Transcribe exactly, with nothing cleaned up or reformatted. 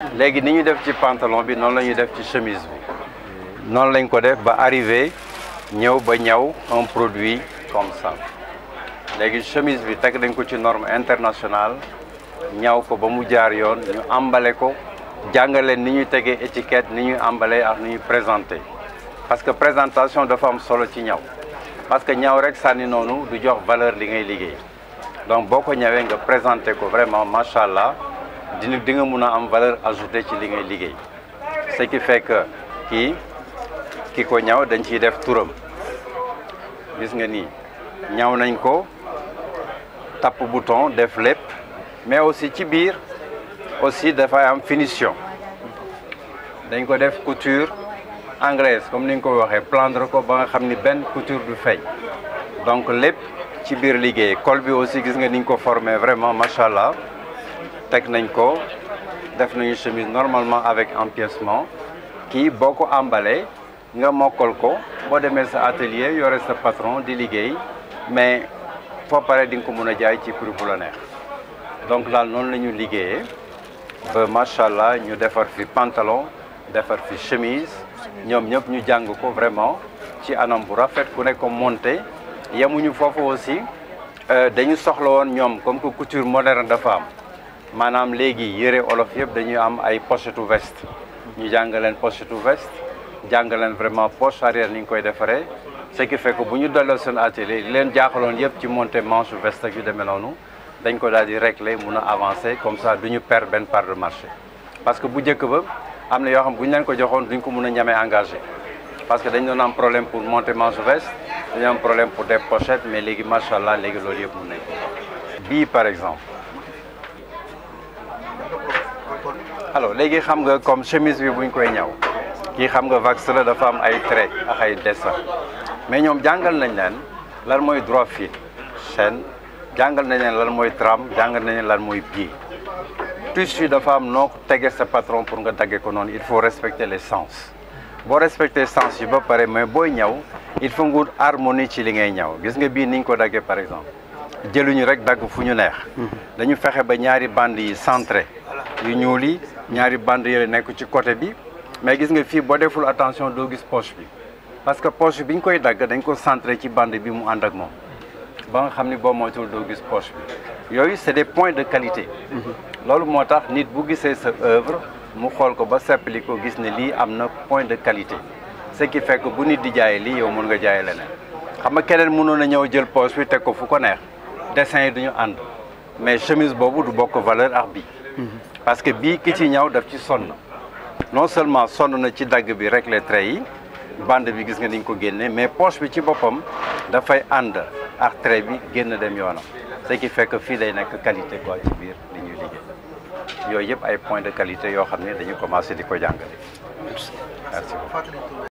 léegi ni ñu def ci pantalon bi noonu la ñuy def ci chemise bi noonu lañ ko def ba arrivé ñëw ba ñaw un produit comme ça léegi chemise bi teg dañ ko ci norme internationale ñaw ko ba mu jaar yoon ñu emballé ko jàngaleen ni ñuy tegee étiquette ni ñuy emballé ak ni ñuy présenté parce que présentation dafa am solo ci ñaw parce que ñaw rek sànni noonu du jox valeur li ngay liggéey donc boo ko ñawee nga présenté ko vraiment macha allah dina di nga mun a am valeur ajoutée ci li ngay liggéey ce qui fait que kii ki ko ñaw dañ ciy def turam gis nga nii ñaw nañ ko tapp bouton def lépp mais aussi ci biir aussi dafay am finition dañ ko def couture anglaise comme ni nga ko waxee prendre ko ba nga xam ni benn couture du feeñ donc lépp ci biir liggéey col bi aussi gis nga ni ñu ko formé vraiment macha allah teg nañ ko def nañu chemise normalement avec empiècement kii boo ko emballé nga mokkal ko boo demee sa atelier yore sa patron di liggéey mais foo pare di nga ko mën a jaay ci prix bu la neex donc daal noonu la ñu liggéeyee ba macha allah ñu defar fi pantalon defar fi chemise ñoom ñëpp ñu jàng ko vraiment ci anam bu rafet ku ne ko monté yemuñu foofu aussi dañu soxla woon ñoom comme que couture moderne dafa am maanaam léegi yëre olof yëpp dañuy am ay pochette veste ñu jàng leen pochette veste jàng leen vraiment poche arrière ni ñu koy defaree ce qui fait que bu ñu delloo seen atelier li leen jaaxaloon yëpp ci monté manche veste ak yu demee noonu dañ ko daal di régler mun a avancer comme ça du ñu perdre benn part de marché parce que bu njëkk ba am na yoo xam bu ñu leen ko joxoon duñ ko mun a ñamee engagé parce que dañ doon am problème pour monter manche veste dañu am problème pour des pochettes mais léegi macha allah léegi loolu yëpp mun nañ ko bii par exemple alors léegi xam nga comme chemise bi buñ koy ñaw kii xam nga vax la dafa am ay trait ak ay dessin mais ñoom jàngal nañ leen lan mooy droit fil chaîne jàngal nañ leen lan mooy trame jàngal nañ leen lan mooy pli tissu dafa am noo tege sa patron pour nga dagge ko noonu il faut respecter les sens boo respecter sens yi ba pare mais booy ñaw il faut nga wut harmonie ci li ngay ñaw gis nga bii niñ ko daggee par exemple jëluñu rek dagg fu ñu neex dañu fexe ba ñaari bande yi centré yu ñuul yi ñaari bande yële nekk ci côté bi mais gis nga fii boo deful attention doo gis poche bi parce que poche bi ñu koy dagg dañ ko centré ci bande bi mu ànd ak moom ba nga xam ni boo moytuwul doo gis poche bi yooyu c'est des points de qualité loolu moo tax nit bu gisee sa œuvre mu xool ko ba seppali ko gis ne lii am na point de qualité ce qui fait que bu nit di jaayee lii yow mën nga jaayee leneen xam nga keneen mënoon a ñëw jël poche bi teg ko fu ko neex dessin yi duñu ànd mais chemise boobu du bokk valeur ak bii parce que bii ki ci ñaw daf ci sonn non seulement sonn na ci dagg bi rek les traits yi bande bi gis nga niñ ko génne mais poche bi ci boppam dafay ànd ak trait bi génn dem yoonam ce qui fait que fii day nekk qualité quoi ci biir li ñuy liggéey yooyu yëpp ay points de qualité yoo xam ne dañu commencé di ko jàngale merci beaucoup